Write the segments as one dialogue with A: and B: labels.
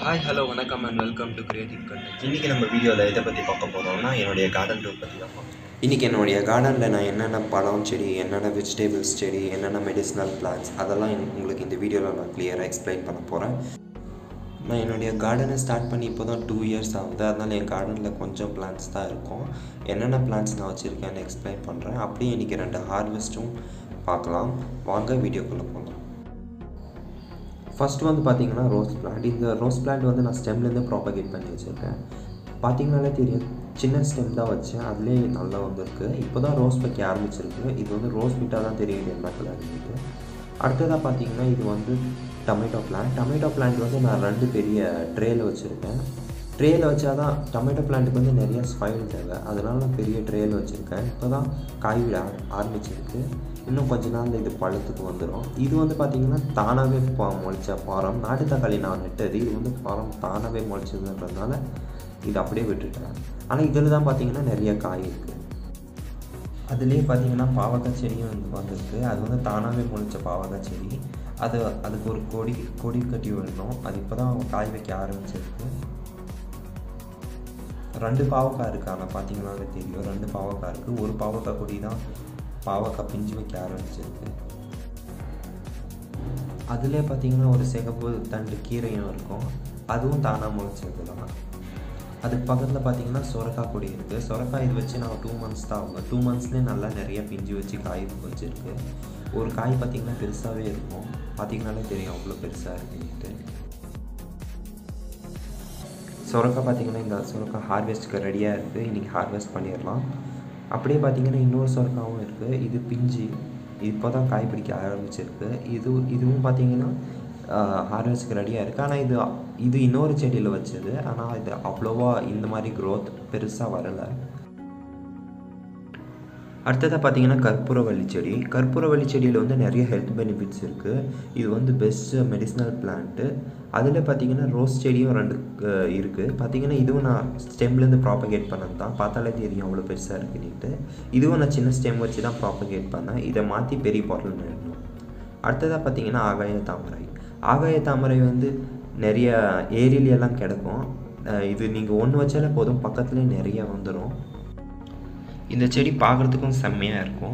A: Hi hello வணக்கம் and welcome to creative content.
B: இன்றைக்கி நம்ம வீடியோவில் எதை பற்றி பார்க்க போகிறோம்னா என்னுடைய கார்டன் டூர் பற்றி தான் பார்க்கணும்.
C: இன்றைக்கி என்னுடைய கார்டனில் நான் என்னென்ன பழம் செடி, என்னென்ன வெஜிடபிள்ஸ் செடி, என்னென்ன மெடிசினல் பிளான்ட்ஸ் அதெல்லாம் உங்களுக்கு இந்த வீடியோவில் நான் கிளியராக எக்ஸ்பிளைன் பண்ண போகிறேன். நான் என்னுடைய கார்டனை ஸ்டார்ட் பண்ணி இப்போ தான் 2 இயர்ஸ் ஆகுது. அதனால் என் கார்டனில் கொஞ்சம் பிளான்ட்ஸ் தான் இருக்கும். என்னென்ன பிளான்ட்ஸ் நான் வச்சுருக்கேன்னு எக்ஸ்பிளைன் பண்ணுறேன். அப்படியே இன்றைக்கி 2 ஹார்வெஸ்ட்டும் பார்க்கலாம். வாங்க வீடியோக்குள்ளே போகலாம். ஃபஸ்ட்டு வந்து பார்த்திங்கன்னா ரோஸ் பிளான்ட். இந்த ரோஸ் பிளான்ட் வந்து நான் ஸ்டெம்லேருந்து ப்ராபகேட் பண்ணி வச்சுருக்கேன். பார்த்திங்கனாலே தெரியும், சின்ன ஸ்டெம் தான் வச்சேன், அதுலேயே நல்லா வந்திருக்கு. இப்போ தான் ரோஸ் வைக்க ஆரம்பிச்சிருக்கு. இது வந்து ரோஸ் விட்டால் தான் தெரியும் என்ன கலர் இருக்குது. அடுத்ததாக பார்த்திங்கன்னா இது வந்து டொமேட்டோ பிளான்ட். டொமேட்டோ பிளான்ட் வந்து நான் 2 பெரிய ட்ரேயில் வச்சுருக்கேன். ட்ரேயில் வச்சா தான் டொமேட்டோ பிளான்ட்டுக்கு வந்து நிறையா ஸ்பாயில் தேவை, அதனால் நான் பெரிய ட்ரேயில் வச்சுருக்கேன். இப்போ தான் காய் விட ஆரம்பிச்சிருக்கு. இன்னும் கொஞ்ச நாள் இது பழத்துக்கு வந்துடும். இது வந்து பார்த்திங்கன்னா தானாகவே முளைச்ச பாரம். நாட்டு தக்காளி நான் நட்டது, இது வந்து பாரம் தானாகவே முளைச்சதுன்றதுனால இது அப்படியே விட்டுட்டேன். ஆனால் இதில் தான் பார்த்திங்கன்னா நிறைய காய் இருக்குது. அதுலேயே பார்த்திங்கன்னா பாவக்காய் செடியும் வந்துருக்கு. அது வந்து தானாகவே முளைச்ச பாவக்காய் செடி. அதுக்கு ஒரு கொடி கட்டி விடணும். அது இப்போ தான் காய் வைக்க ஆரம்பிச்சிருக்கு. 2 பாவக்காய் இருக்குது. ஆனால் பார்த்திங்கனாலே தெரியும், 2 பாவக்காய் இருக்குது. ஒரு பாவக்காய் கொடி தான் பாவக்காய் பிஞ்சு வைக்க ஆரம்பிச்சிருக்கு. அதிலே பார்த்திங்கன்னா ஒரு சிகப்பு தண்டு கீரையும் இருக்கும், அதுவும் தானாக முளைச்சது தான். அதுக்கு பக்கத்தில் பார்த்திங்கன்னா சொரக்காய் கொடி இருக்குது. சொரக்காய் இது வச்சு நான் 2 மந்த்ஸ் தான் ஆகும். 2 மந்த்ஸ்லேயே நல்லா நிறைய பிஞ்சு வச்சு காய் வச்சுருக்கு. ஒரு காய் பார்த்திங்கன்னா பெருசாகவே இருக்கும். பார்த்திங்கனாலே தெரியும் அவ்வளோ பெருசாக இருக்குன்ட்டு. சொரக்காய் பார்த்திங்கன்னா இந்த சொரக்காய் ஹார்வெஸ்ட்டுக்கு ரெடியாக இருக்குது. இன்றைக்கி ஹார்வெஸ்ட் பண்ணிடலாம். அப்படியே பார்த்திங்கன்னா இன்னொரு சொரக்காவும் இருக்குது. இது பிஞ்சு இப்போ தான் காய் பிடிக்க ஆரம்பிச்சிருக்கு. இதுவும் பார்த்திங்கன்னா ஹார்வெஸ்ட்டுக்கு ரெடியாக இருக்குது. ஆனால் இது இன்னொரு செடியில் வச்சது. ஆனால் இது அவ்வளோவா இந்த மாதிரி க்ரோத் பெருசாக வரலை. அடுத்ததாக பார்த்திங்கன்னா கற்பூரவள்ளி செடி. கற்பூரவள்ளி செடியில் வந்து நிறைய ஹெல்த் பெனிஃபிட்ஸ் இருக்குது. இது வந்து பெஸ்ட்டு மெடிசினல் பிளான்ட்டு. அதில் பார்த்திங்கன்னா ரோஸ் செடியும் 2 இருக்குது. பார்த்திங்கன்னா இதுவும் நான் ஸ்டெம்லேருந்து ப்ராபகேட் பண்ணது தான். பார்த்தாலே தெரியும் அவ்வளோ பெருசாக இருக்குன்னுட்டு. இதுவும் நான் சின்ன ஸ்டெம் வச்சு தான் ப்ராபகேட் பண்ணேன். இதை மாற்றி பெரிய பாட்டில் நடணும். அடுத்ததாக பார்த்திங்கன்னா ஆகாய தாமரை. ஆகாய தாமரை வந்து நிறைய ஏரியிலெல்லாம் கிடக்கும். இது நீங்கள் 1 வச்சாலே போதும், பக்கத்துலேயே நிறைய வந்துடும். இந்த செடி பார்க்குறதுக்கும் செம்மையாக இருக்கும்.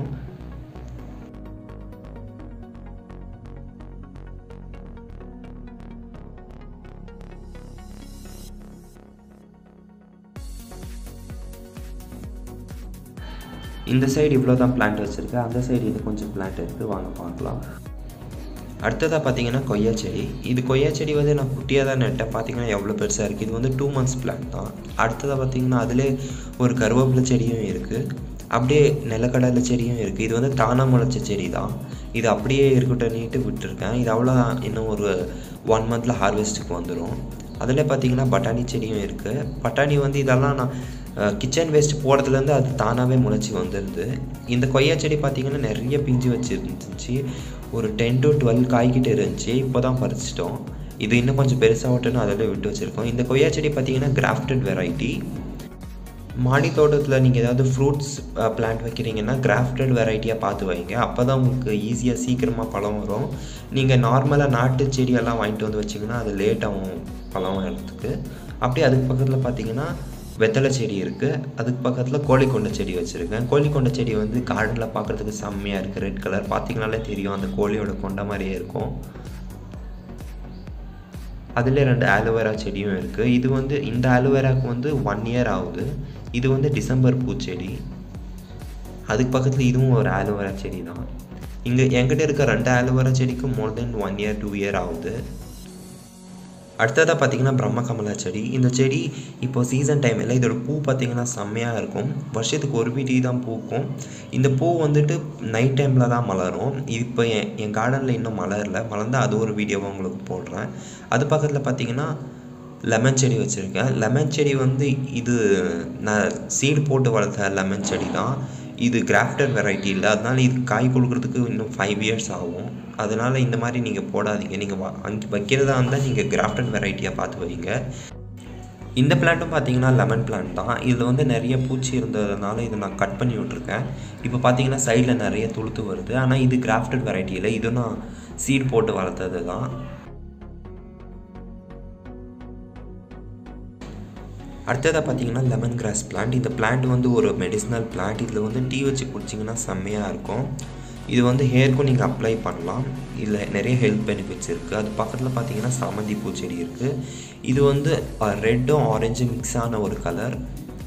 C: இந்த சைடு இவ்வளோ தான் பிளான்ட் வச்சுருக்கு. அந்த சைடு இது கொஞ்சம் பிளான்ட் இருக்குது, வாங்க பார்க்கலாம். அடுத்ததாக பார்த்திங்கன்னா கொய்யா செடி. இது கொய்யா செடி வந்து நான் குட்டியாக தான் நட்டேன். பார்த்திங்கன்னா எவ்வளோ பெருசாக இருக்குது. இது வந்து 2 மந்த்ஸ் பிளான்ட் தான். அடுத்ததாக பார்த்திங்கன்னா அதிலே ஒரு கருவேப்பிலை செடியும் இருக்குது. அப்படியே நிலக்கடலை செடியும் இருக்குது. இது வந்து தானாக முளைச்ச செடி தான். இது அப்படியே இருக்கட்டும்னுட்டு விட்டுருக்கேன். இது அவ்வளோ இன்னும் ஒரு 1 மந்தில் ஹார்வெஸ்ட்டுக்கு வந்துடும். அதில் பார்த்திங்கன்னா பட்டாணி செடியும் இருக்குது. பட்டாணி வந்து இதெல்லாம் நான் கிச்சன் வேஸ்ட் போடுறதுலேருந்து அது தானாகவே முளைச்சி வந்துடுது. இந்த கொய்யா செடி பார்த்திங்கன்னா நிறைய பிஞ்சு வச்சுருந்துச்சு. ஒரு 10 to 12 காய்கிட்ட இருந்துச்சு. இப்போ தான் பறிச்சிட்டோம். இது இன்னும் கொஞ்சம் பெருசாகட்டுன்னு அதில் விட்டு வச்சுருக்கோம். இந்த கொய்யா செடி பார்த்திங்கன்னா கிராஃப்டட் வெரைட்டி. மாடி தோட்டத்தில் நீங்கள் ஏதாவது ஃப்ரூட்ஸ் பிளான்ட் வைக்கிறீங்கன்னா கிராஃப்டட் வெரைட்டியாக பார்த்து வைங்க. அப்போ தான் உங்களுக்கு ஈஸியாக சீக்கிரமாக பழம் வரும். நீங்கள் நார்மலாக நாட்டு செடியெல்லாம் வாங்கிட்டு வந்து வச்சிங்கன்னா அது லேட் ஆகும் பழம் வரத்துக்கு. அப்படியே அதுக்கு பக்கத்தில் பார்த்திங்கன்னா வெத்தலை செடி இருக்குது. அதுக்கு பக்கத்தில் கோழிக்கொண்டை செடி வச்சுருக்கேன். கோழிக்கொண்டை செடி வந்து கார்டனில் பார்க்குறதுக்கு செம்மையாக இருக்குது. ரெட் கலர் பார்த்திங்கனாலே தெரியும், அந்த கோழியோட கொண்டை மாதிரியே இருக்கும். அதில் 2 ஆலோவேரா செடியும் இருக்குது. இது வந்து இந்த ஆலோவேராவுக்கு வந்து 1 இயர் ஆகுது. இது வந்து டிசம்பர் பூச்செடி. அதுக்கு பக்கத்தில் இதுவும் ஒரு ஆலோவேரா செடி தான். என்கிட்ட இருக்க 2 ஆலோவேரா செடிக்கு மோர் தென் 1 இயர் 2 இயர் ஆகுது. அடுத்ததாக பார்த்திங்கன்னா பிரம்மகமலா செடி. இந்த செடி இப்போது சீசன் டைம் இல்லை. இதோட பூ பார்த்திங்கன்னா செம்மையாக இருக்கும். வருஷத்துக்கு ஒரு வீட்டி தான் பூக்கும். இந்த பூ வந்துட்டு நைட் டைமில் தான் மலரும். இப்போ என் கார்டனில் இன்னும் மலரல. மலர்ந்தால் அது ஒரு வீடியோவை உங்களுக்கு போடுறேன். அது பக்கத்தில் பார்த்திங்கன்னா லெமன் செடி வச்சுருக்கேன். லெமன் செடி வந்து இது நான் சீடு போட்டு வளர்த்த லெமன் செடி தான். இது கிராஃப்டட் வெரைட்டி இல்லை. அதனால் இது காய் கொடுக்குறதுக்கு இன்னும் 5 இயர்ஸ் ஆகும். அதனால் இந்த மாதிரி நீங்கள் போடாதீங்க. நீங்கள் அங்கே வைக்கிறதா இருந்தால் நீங்கள் கிராஃப்டட் வெரைட்டியாக பார்த்து வைங்க. இந்த பிளான்ட்டும் பார்த்திங்கன்னா லெமன் பிளான்ட் தான். இதில் வந்து நிறைய பூச்சி இருந்ததுனால இதை நான் கட் பண்ணி விட்ருக்கேன். இப்போ பார்த்திங்கன்னா சைடில் நிறைய துளுத்து வருது. ஆனால் இது கிராஃப்டட் வெரைட்டி இல்லை. இது நான் சீட் போட்டு வளர்த்தது தான். அடுத்ததாக பார்த்தீங்கன்னா லெமன் கிராஸ் பிளான்ட். இந்த பிளான்ட் வந்து ஒரு மெடிசினல் பிளான்ட். இதில் வந்து டீ வச்சு குடிச்சிங்கன்னா செம்மையாக இருக்கும். இது வந்து ஹேருக்கும் நீங்கள் அப்ளை பண்ணலாம். இதில் நிறைய ஹெல்த் பெனிஃபிட்ஸ் இருக்குது. அது பக்கத்தில் பார்த்தீங்கன்னா சாமந்தி பூச்செடி இருக்குது. இது வந்து ரெட்டும் ஆரஞ்சும் மிக்ஸ் ஆன ஒரு கலர்.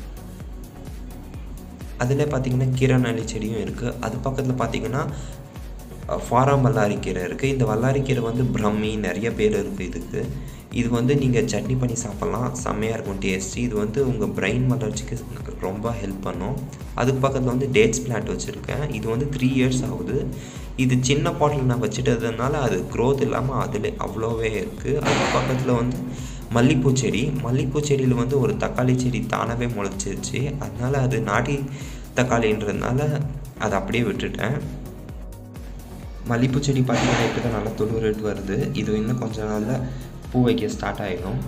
C: அதில் பார்த்தீங்கன்னா கீரைநெல்லி செடியும் இருக்குது. அது பக்கத்தில் பார்த்தீங்கன்னா ஃபாரம் வல்லாரிக்கீரை இருக்குது. இந்த வல்லாரிக்கீரை வந்து பிரம்மி நிறைய பேர் இருக்குது இதுக்கு. இது வந்து நீங்கள் சட்னி பண்ணி சாப்பிட்லாம், செம்மையாக இருக்கும் டேஸ்ட்டு. இது வந்து உங்கள் பிரெயின் வளர்ச்சிக்கு ரொம்ப ஹெல்ப் பண்ணும். அதுக்கு பக்கத்தில் வந்து டேட்ஸ் பிளான்ட் வச்சுருக்கேன். இது வந்து 3 இயர்ஸ் ஆகுது. இது சின்ன பாட்டில் நான் வச்சுட்டதுனால அது க்ரோத் இல்லாமல் அதில் அவ்வளோவே இருக்குது. அதுக்கு பக்கத்தில் வந்து மல்லிப்பூ செடி. மல்லிப்பூ செடியில் வந்து ஒரு தக்காளி செடி தானாகவே முளைச்சிருச்சு. அதனால் அது நாட்டி தக்காளின்றதுனால அதை அப்படியே விட்டுட்டேன். மல்லிப்பூ செடி பார்த்தீங்கன்னா இப்போ தான் நல்லா துளிர்விட்டு வருது. இது இன்னும் கொஞ்சம் நாளில் பூ வைக்க ஸ்டார்ட் ஆகிடும்.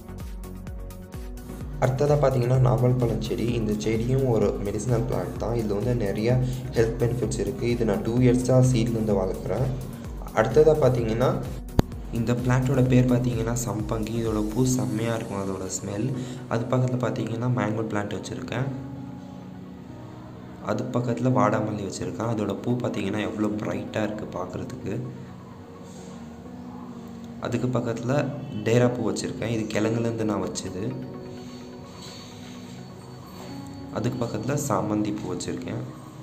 C: அடுத்ததாக பார்த்தீங்கன்னா நாவல் பழம் செடி. இந்த செடியும் ஒரு மெடிசினல் பிளான்ட் தான். இதில் வந்து நிறைய ஹெல்த் பெனிஃபிட்ஸ் இருக்குது. இது நான் 2 இயர்ஸாக சீட்லேருந்து வளர்க்குறேன். அடுத்ததாக பார்த்தீங்கன்னா இந்த பிளான்ட்டோட பேர் பார்த்தீங்கன்னா சம்பங்கி. இதோட பூ செம்மையாக இருக்கும் அதோட ஸ்மெல். அது பக்கத்தில் பார்த்தீங்கன்னா மேங்கோ பிளான்ட் வச்சுருக்கேன். அது பக்கத்தில் வாடாமல்லி வச்சுருக்கேன். அதோட பூ பார்த்தீங்கன்னா எவ்வளோ ப்ரைட்டாக இருக்குது பார்க்குறதுக்கு. அதுக்கு பக்கத்தில் டேரா பூ வச்சுருக்கேன். இது கிழங்குலேருந்து நான் வச்சது. அதுக்கு பக்கத்தில் சாமந்தி பூ வச்சுருக்கேன்.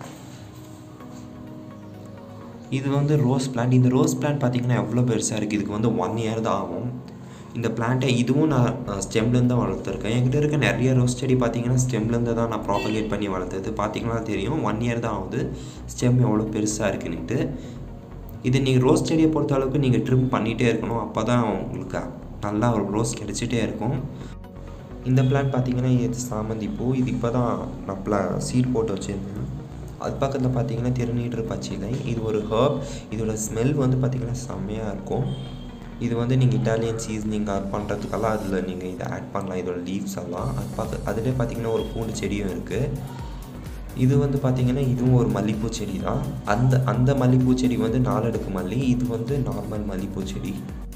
C: இது வந்து ரோஸ் பிளான்ட். இந்த ரோஸ் பிளான்ட் பார்த்திங்கன்னா எவ்வளோ பெருசாக இருக்குது. இதுக்கு வந்து 1 இயர் தான் ஆகும். இந்த பிளான்ட்டை இதுவும் நான் ஸ்டெம்லேருந்து தான் வளர்த்துருக்கேன். என்கிட்ட இருக்க நிறைய ரோஸ் செடி பார்த்திங்கன்னா ஸ்டெம்லேருந்து தான் நான் ப்ராபகேட் பண்ணி வளர்த்தது. பார்த்திங்கன்னா தெரியும் 1 இயர் தான் ஆகுது. ஸ்டெம் எவ்வளோ பெருசாக இருக்குன்னுட்டு. இது நீங்கள் ரோஸ் செடியை பொறுத்த அளவுக்கு நீங்கள் ட்ரிம் பண்ணிகிட்டே இருக்கணும். அப்போ தான் உங்களுக்கு நல்லா ஒரு ரோஸ் கிடச்சிட்டே இருக்கும். இந்த பிளான்ட் பார்த்திங்கன்னா இது சாமந்தி பூ. இது இப்போ தான் நான் சீட் போட்டு வச்சுருந்தேன். அது பக்கத்தில் பார்த்திங்கன்னா திருநீற்று பச்சிலை. இது ஒரு ஹர்ப். இதோட ஸ்மெல் வந்து பார்த்திங்கன்னா செம்மையாக இருக்கும். இது வந்து நீங்கள் இட்டாலியன் சீசனிங் பண்ணுறதுக்கெல்லாம் அதில் நீங்கள் இதை ஆட் பண்ணலாம். இதோட லீவ்ஸ் எல்லாம் அதிலே பார்த்திங்கன்னா ஒரு பூண்டு செடியும் இருக்குது. இது வந்து பார்த்திங்கன்னா இதுவும் ஒரு மல்லிப்பூ செடி தான். அந்த மல்லிப்பூ செடி வந்து 4 அடுக்கு மல்லி. இது வந்து நார்மல் மல்லிப்பூ செடி.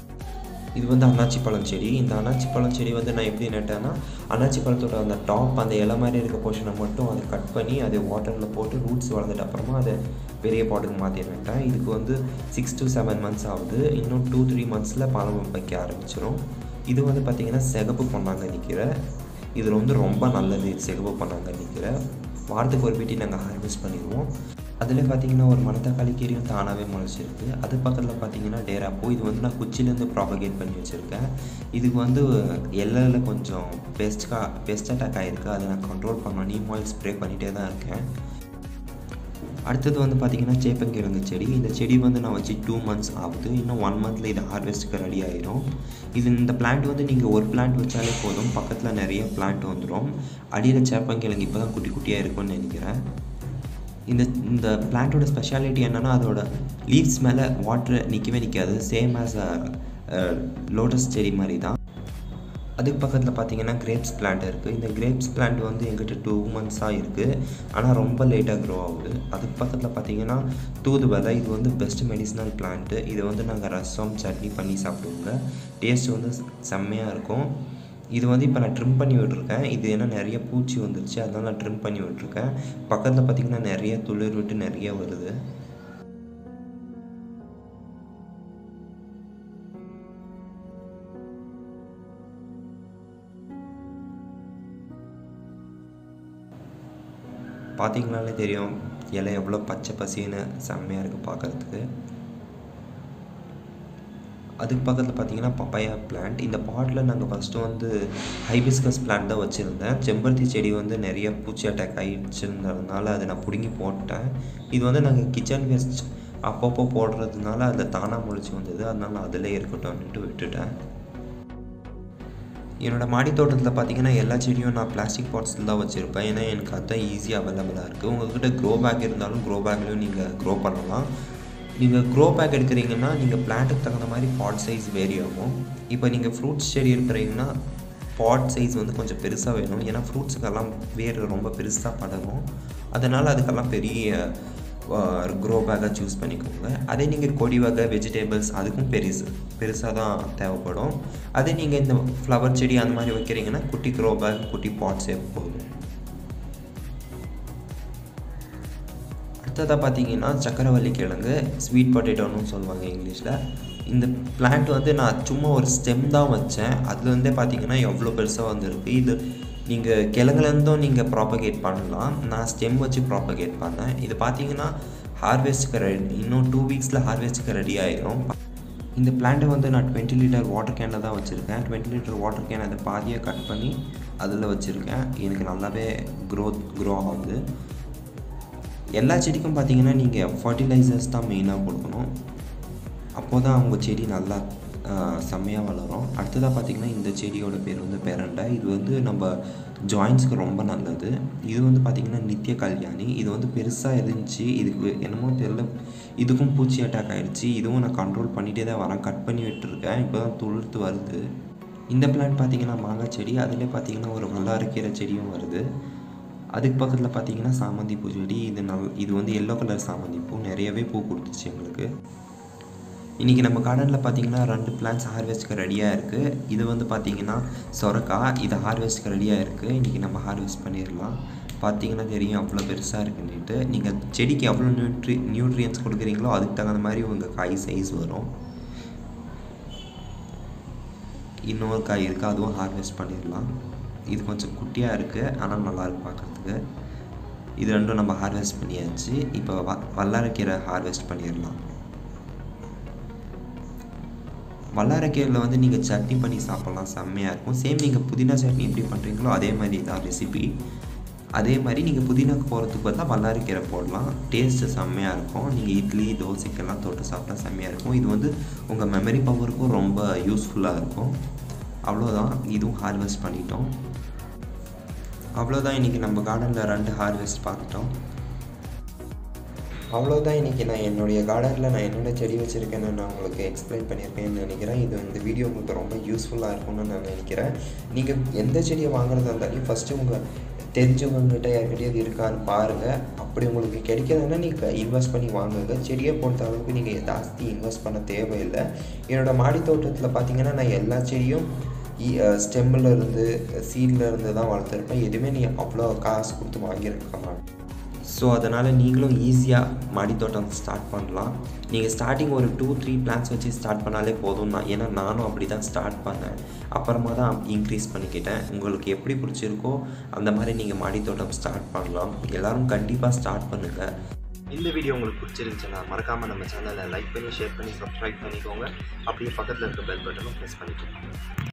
C: இது வந்து அன்னாச்சி பழம் செடி. இந்த அன்னாச்சி பழம் செடி வந்து நான் எப்படி நட்டேன்னா, அன்னாச்சி பழத்தோட அந்த டாப் அந்த இலை மாதிரி இருக்க போர்ஷனை மட்டும் அதை கட் பண்ணி அதை வாட்டரில் போட்டு ரூட்ஸ் வளர்ந்துட்டு அப்புறமா அதை பெரிய பாட்டுக்கு மாற்றி நட்டேன். இதுக்கு வந்து 6 to 7 months ஆகுது. இன்னும் 2-3 monthஸில் பழம் வைக்க ஆரம்பிச்சிடும். இது வந்து பார்த்திங்கன்னா சிகப்பு பொன்னாங்கண்ணி கீரை. இது வந்து ரொம்ப நல்லது. சிகப்பு பொன்னாங்கண்ணி கீரை வாரத்துக்கு ஒரு வீட்டி நாங்கள் ஹார்வெஸ்ட் பண்ணிடுவோம். அதில் பார்த்திங்கன்னா ஒரு மணத்தக்காளி கீரையும் தானாகவே முளைச்சிருக்கு. அது பக்கத்தில் பார்த்திங்கன்னா டேரா பூ. இது வந்து நான் குச்சிலேருந்து ப்ராபகேட் பண்ணி வச்சுருக்கேன். இதுக்கு வந்து எல்லையில் கொஞ்சம் பெஸ்ட் அட்டாக் ஆகிருக்கு. அதை நான் கண்ட்ரோல் பண்ணணும். நீம் ஆயில் ஸ்ப்ரே பண்ணிகிட்டே தான் இருக்கேன். அடுத்தது வந்து பார்த்திங்கன்னா சேப்பங்கிழங்கு செடி. இந்த செடி வந்து நான் வச்சு 2 months ஆகுது. இன்னும் 1 monthல இது ஹார்வெஸ்ட்டுக்கு ரெடி ஆகிடும். இந்த பிளான்ட் வந்து நீங்கள் ஒரு பிளான்ட் வச்சாலே போதும், பக்கத்தில் நிறைய பிளான்ட் வந்துடும். அடியில் சேப்பங்கிழங்கு இப்போ தான் குட்டி குட்டியாக இருக்கும்னு நினைக்கிறேன். இந்த பிளான்ட்டோட ஸ்பெஷாலிட்டி என்னென்னா அதோட லீவ்ஸ் மேலே வாட்டர் நிற்கவே நிற்காது. சேம் ஆஸ் லோட்டஸ் செடி மாதிரி தான். அதுக்கு பக்கத்தில் பார்த்திங்கன்னா கிரேப்ஸ் பிளான்ட் இருக்குது. இந்த கிரேப்ஸ் பிளான்ட் வந்து எங்கிட்ட 2 monthஸாக இருக்குது. ஆனால் ரொம்ப லேட்டாக க்ரோ ஆகுது. அதுக்கு பக்கத்தில் பார்த்திங்கன்னா தூதுவளை. இது வந்து பெஸ்ட் மெடிசினல் பிளான்ட்டு. இதை வந்து நாங்கள் ரசம் சட்னி பண்ணி சாப்பிடுவோங்க. டேஸ்ட் வந்து செம்மையாக இருக்கும். இது வந்து இப்போ நான் ட்ரிம் பண்ணி விட்டுருக்கேன். இது ஏன்னா நிறைய பூச்சி வந்துருச்சு, அதனால் நான் ட்ரிம் பண்ணி விட்டுருக்கேன். பக்கத்தில் பார்த்திங்கன்னா நிறைய துளிர் விட்டு நிறைய வருது. பார்த்திங்கனாலே தெரியும் இலை எவ்வளோ பச்சை பசின்னு செம்மையாக இருக்குது பார்க்குறதுக்கு. அதுக்கு பக்கத்தில் பார்த்திங்கன்னா பப்பாயா பிளான்ட். இந்த பாட்டில் நாங்கள் ஃபஸ்ட்டு வந்து ஹைபிஸ்கஸ் பிளான்ட் தான் வச்சுருந்தேன். செம்பருத்தி செடி வந்து நிறைய பூச்சி அட்டாக் ஆகிடுச்சுன்றதுனால அதை நான் பிடுங்கி போட்டேன். இது வந்து நாங்கள் கிச்சன் வேஸ்ட் அப்பப்போ போடுறதுனால அதில் தானாக முளைச்சி வந்தது. அதனால நான் அதிலே இருக்கட்டும்னுட்டு விட்டுட்டேன். என்னோடய மாடி தோட்டத்தில் பார்த்திங்கன்னா எல்லா செடியும் நான் பிளாஸ்டிக் பாட்ஸில் தான் வச்சுருப்பேன். ஏன்னா எனக்கு அதுதான் ஈஸியாக அவைலபிளாக இருக்குது. உங்கள்கிட்ட க்ரோ பேக் இருந்தாலும் க்ரோ பேக்லேயும் நீங்கள் க்ரோ பண்ணலாம். நீங்கள் க்ரோ பேக் எடுக்கிறீங்கன்னா நீங்கள் பிளான்ட்டுக்கு தகுந்த மாதிரி பாட் சைஸ் வேரி ஆகும். இப்போ நீங்கள் ஃப்ரூட்ஸ் செடி இருக்கிறீங்கன்னா பாட் சைஸ் வந்து கொஞ்சம் பெருசாக வேணும். ஏன்னா ஃப்ரூட்ஸுக்கெல்லாம் வேர் ரொம்ப பெருசாக படரும். அதனால் அதுக்கெல்லாம் பெரிய க்ரோ பேக்காக சூஸ் பண்ணிக்கோங்க. அதே நீங்கள் கொடி வகை வெஜிடபிள்ஸ் அதுக்கும் பெருசாக தான் தேவைப்படும். அதே நீங்கள் இந்த ஃப்ளவர் செடி அந்த மாதிரி வைக்கிறீங்கன்னா குட்டி க்ரோ பேக் குட்டி பாட்ஸே போதும். அடுத்ததாக பார்த்தீங்கன்னா சக்கரவள்ளி கிழங்கு, ஸ்வீட் பொட்டேட்டோன்னு சொல்லுவாங்க இங்கிலீஷில். இந்த பிளான்ட் வந்து நான் சும்மா ஒரு ஸ்டெம் தான் வச்சேன். அதுலேருந்தே பார்த்தீங்கன்னா எவ்வளோ பெருசாக வந்துருக்கு. இது நீங்கள் கிழங்குலேருந்தும் நீங்கள் ப்ராப்பகேட் பண்ணலாம். நான் ஸ்டெம் வச்சு ப்ராப்பகேட் பண்ணேன். இது பார்த்தீங்கன்னா ஹார்வெஸ்ட்டுக்கு ரெடி, இன்னும் 2 வீக்ஸில் ஹார்வெஸ்ட்டுக்கு ரெடி ஆகிடும். இந்த பிளான்ட்டை வந்து நான் 20 லிட்டர் வாட்டர் கேனில் தான் வச்சுருக்கேன். 20 லிட்டர் வாட்டர் கேன் அதை பாதியாக கட் பண்ணி அதில் வச்சுருக்கேன். எனக்கு நல்லாவே க்ரோ ஆகுது. எல்லா செடிக்கும் பார்த்தீங்கன்னா நீங்கள் ஃபர்டிலைசர்ஸ் தான் மெயினாக கொடுக்கணும். அப்போது தான் அவங்க செடி நல்லா செம்மையாக வளரும். அடுத்ததாக பார்த்திங்கன்னா இந்த செடியோட பேர் வந்து பெரண்டை. இது வந்து நம்ம ஜாயின்ஸ்க்கு ரொம்ப நல்லது. இது வந்து பார்த்திங்கன்னா நித்திய கல்யாணி. இது வந்து பெருசாக இருந்துச்சு. இதுக்கு என்னமோ தெரியல, இதுக்கும் பூச்சி அட்டாக் ஆகிடுச்சு. இதுவும் நான் கண்ட்ரோல் பண்ணிகிட்டே தான் வரேன். கட் பண்ணி விட்டுருக்கேன். இப்போ தான் துளிர்த்து வருது. இந்த பிளான்ட் பார்த்திங்கன்னா மாங்காய் செடி. அதிலே பார்த்திங்கன்னா ஒரு வல்லாரக்கீரை செடியும் வருது. அதுக்கு பக்கத்தில் பார்த்திங்கன்னா சாமந்தி பூ செடி. இது வந்து எல்லோ கலர் சாமந்தி பூ. நிறையவே பூ கொடுத்துச்சு எங்களுக்கு. இன்றைக்கி நம்ம கார்டனில் பார்த்திங்கன்னா 2 பிளான்ட்ஸ் ஹார்வெஸ்ட்டுக்கு ரெடியாக இருக்குது. இது வந்து பார்த்திங்கன்னா சொரக்காய். இது ஹார்வெஸ்ட்டுக்கு ரெடியாக இருக்குது. இன்றைக்கி நம்ம ஹார்வெஸ்ட் பண்ணிடலாம். பார்த்திங்கன்னா தெரியும் அவ்வளோ பெருசாக இருக்குன்னுட்டு. நீங்கள் செடிக்கு எவ்வளோ நியூட்ரியன்ஸ் கொடுக்குறீங்களோ அதுக்கு தகுந்த மாதிரி உங்கள் காய் சைஸ் வரும். இன்னொரு காய் இருக்குது, அதுவும் ஹார்வெஸ்ட் பண்ணிடலாம். இது கொஞ்சம் குட்டியாக இருக்குது, ஆனால் நல்லாயிருக்கு பார்க்குறதுக்கு. இது ரெண்டும் நம்ம ஹார்வெஸ்ட் பண்ணியாச்சு. இப்போ வல்லாரக்கீரை ஹார்வெஸ்ட் பண்ணிடலாம். வல்லாரக்கீரையில் வந்து நீங்கள் சட்னி பண்ணி சாப்பிட்லாம், செம்மையாக இருக்கும். சேம் நீங்கள் புதினா சட்னி எப்படி பண்ணுறீங்களோ அதே மாதிரி தான் ரெசிபி. அதே மாதிரி நீங்கள் புதினாக்கு போகிறதுக்கு பார்த்தா வல்லாரக்கீரை போடலாம். டேஸ்ட்டு செம்மையாக இருக்கும். நீங்கள் இட்லி தோசைக்கெல்லாம் தொட்டு சாப்பிட்டா செம்மையாக இருக்கும். இது வந்து உங்கள் மெமரி பவருக்கும் ரொம்ப யூஸ்ஃபுல்லாக இருக்கும். அவ்வளோதான், இதுவும் ஹார்வெஸ்ட் பண்ணிட்டோம். அவ்வளோதான், இன்றைக்கி நம்ம கார்டனில் 2 ஹார்வெஸ்ட் பார்த்துட்டோம். அவ்வளோதான், இன்றைக்கி நான் என்னுடைய கார்டனில் நான் என்னென்ன செடி வச்சுருக்கேன்னு நான் உங்களுக்கு எக்ஸ்பிளைன் பண்ணியிருக்கேன்னு நினைக்கிறேன். இந்த வீடியோ உங்களுக்கு ரொம்ப யூஸ்ஃபுல்லாக இருக்கும்னு நான் நினைக்கிறேன். நீங்கள் எந்த செடியை வாங்குறதா இருந்தாலும் ஃபஸ்ட்டு உங்கள் தெரிஞ்சவங்ககிட்ட யார்கிட்டயாவது இருக்கான்னு பாருங்கள். அப்படி உங்களுக்கு கிடைக்காதுன்னா நீங்கள் இன்வெஸ்ட் பண்ணி வாங்குங்க. செடியை பொறுத்த அளவுக்கு நீங்கள் ஜாஸ்தி இன்வெஸ்ட் பண்ண தேவையில்லை. என்னோடய மாடி தோட்டத்தில் பார்த்திங்கன்னா நான் எல்லா செடியும் ஸ்டெம்மில் இருந்து சீடில் இருந்து தான் வளர்த்துருப்பேன். எதுவுமே நீ அவ்வளோ காசு கொடுத்து வாங்கியிருக்க மாட்டேன். ஸோ அதனால் நீங்களும் ஈஸியாக மாடித்தோட்டம் ஸ்டார்ட் பண்ணலாம். நீங்கள் ஸ்டார்டிங் ஒரு 2-3 பிளான்ஸ் வச்சு ஸ்டார்ட் பண்ணாலே போதும். ஏன்னா நானும் அப்படி தான் ஸ்டார்ட் பண்ணேன். அப்புறமா தான் இன்க்ரீஸ் பண்ணிக்கிட்டேன். உங்களுக்கு எப்படி பிடிச்சிருக்கோ அந்த மாதிரி நீங்கள் மாடித்தோட்டம் ஸ்டார்ட் பண்ணலாம். எல்லோரும் கண்டிப்பாக ஸ்டார்ட் பண்ணுங்கள்.
B: இந்த வீடியோ உங்களுக்கு பிடிச்சிருந்துச்சுன்னா மறக்காமல் நம்ம சேனலை லைக் பண்ணி ஷேர் பண்ணி சப்ஸ்கிரைப் பண்ணிக்கோங்க. அப்படியே பக்கத்தில் இருக்க பெல் பட்டனும் ப்ரெஸ் பண்ணிக்கோங்க.